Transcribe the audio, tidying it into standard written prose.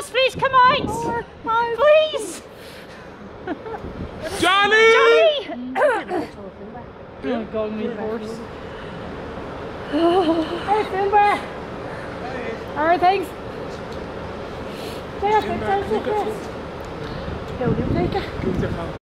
horse, please come out! Please! Johnny! Johnny! Oh God, me horse. Hey, Simba! Alright, thanks. There, thanks. Go, you take it.